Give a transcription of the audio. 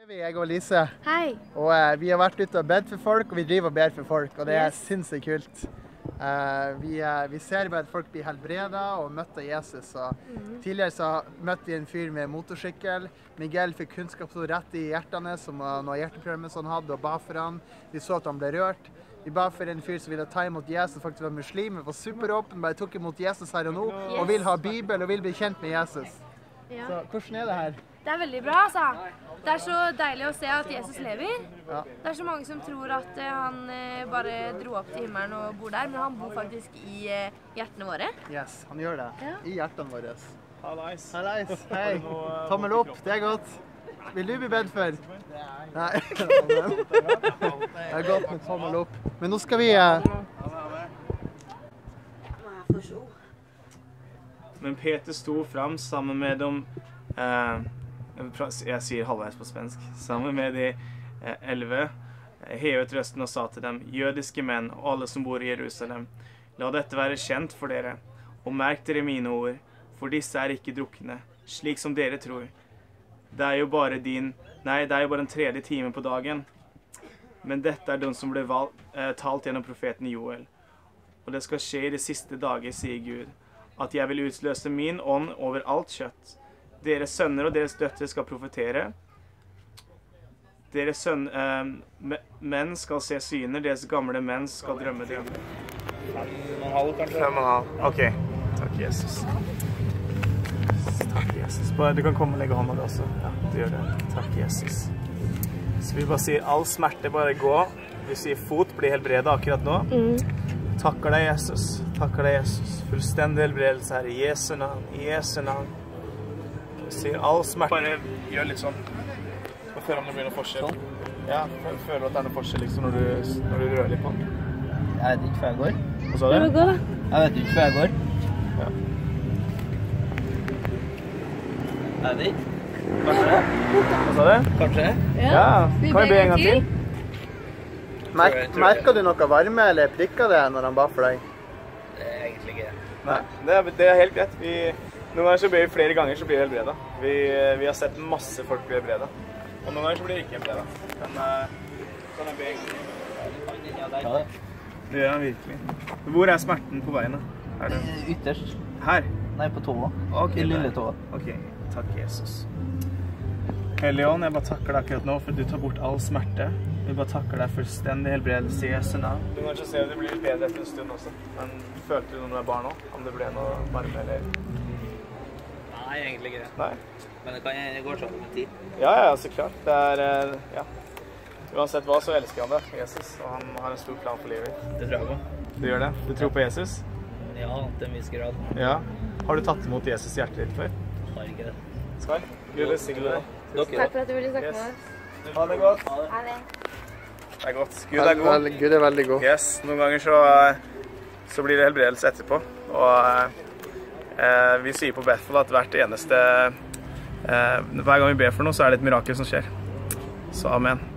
Jeg og Lise. Hei. Og vi har vært ute og bedt for folk, og vi driver og ber for folk, og det er sinnssykt kult. Vi ser bare at folk blir helbredet og møtt av Jesus. Og tidligere så møtte vi en fyr med motorsykkel. Miguel fikk kunnskap så rett i hjertene, som noe hjerteprøve som han hadde, og ba for han. Vi så at han ble rørt. Vi ba for en fyr som ville ta imot Jesus, faktisk var muslim, var superåpen, bare tok imot Jesus her og nå, og vil ha Bibel og vil bli kjent med Jesus. Ja. Så hvordan er det her? Det er veldig bra, altså. Det er så deilig å se at Jesus lever. Ja. Det er så mange som tror at han bare dro opp til himmelen og bor der, men han bor faktisk i hjertene våre. Yes, han gjør det. Ja. I hjertene våre. Hallais. Hallais, hei. Tommel opp, det er godt. Vil du bli bedt for? Nei. Det er godt med tommel opp. Men nå skal vi... Men Peter stod fram sammen med dem, jeg sier halvveis på svensk, sammen med de 11, hevet røsten og sa til dem, jødiske menn og alle som bor i Jerusalem, la dette være kjent for dere, og merk dere mine ord, for disse er ikke drukne, slik som dere tror. Det er jo bare den tredje time på dagen, men dette er den som ble talt gjennom profeten Joel. Og det skal skje i de siste dager, sier Gud, at jeg vil utløse min ånd over alt kjøtt. Deres sønner og deres døtre skal profetere. Deres menn skal se syner, deres gamle menn skal drømme drømmer. 5,5 kanskje? 5,5. Ok. Takk, Jesus. Takk, Jesus. Du kan komme og legge hånda di også. Ja, du gjør det. Takk, Jesus. Så vi bare sier all smerte bare gå. Vi sier fot blir helbredet akkurat nå. Takker deg, Jesus. Takker deg, Jesus. Fullstendig helbredelse her i Jesu navn. I Jesu navn. Vi sier all smerte. Bare gjør litt sånn. Og føler om det blir noe forskjell. Ja, føler at det er noe forskjell liksom når du rører litt på den. Jeg vet ikke hva jeg går. Hva sa du? Jeg vet ikke hva jeg går. Ja. Jeg vet ikke. Kanskje? Hva sa du? Kanskje? Ja, kan vi be en gang til? Merker du noe varme, eller prikker det når han ba for deg? Det er egentlig ikke det. Nei, det er helt greit. Noen ganger så blir vi flere ganger så blir det helbredet. Vi har sett masse folk bli helbredet. Og noen ganger så blir det ikke helbredet. Kan jeg be en gang? Ja, det. Det gjør han virkelig. Hvor er smerten på veien da? Er det Ytterst. her? Nei, på tåa. Ok, I lille tåa. Ok, takk Jesus. Hellige ånd, jeg bare takker deg akkurat nå for du tar bort all smerte. Vi bare takker deg fullstendig helbredelse i Jesu navn. Du kan kanskje se at det blir bedre etter en stund også. Men følte du når du er barn nå? Om det ble noe varme eller... Nei, egentlig ikke det. Nei? Men det går sånn med tid. Ja, så klart. Det er, ja. Uansett hva, så elsker han deg, Jesus. Og han har en stor plan for livet. Det tror jeg på. Du gjør det? Du tror på Jesus? Ja, til en viss grad. Ja. Har du tatt imot Jesus i hjertet ditt før? Har ikke det. Skål. Gud velsigne deg. Takk for at du ville snakke med oss. Ha det godt. Ha det. Det er godt. Gud er god. Gud er veldig god. Yes, noen ganger så blir det helbredelse etterpå. Og vi sier på Bethel at hvert eneste, hver gang vi ber for noe, så er det et mirakel som skjer. Så amen.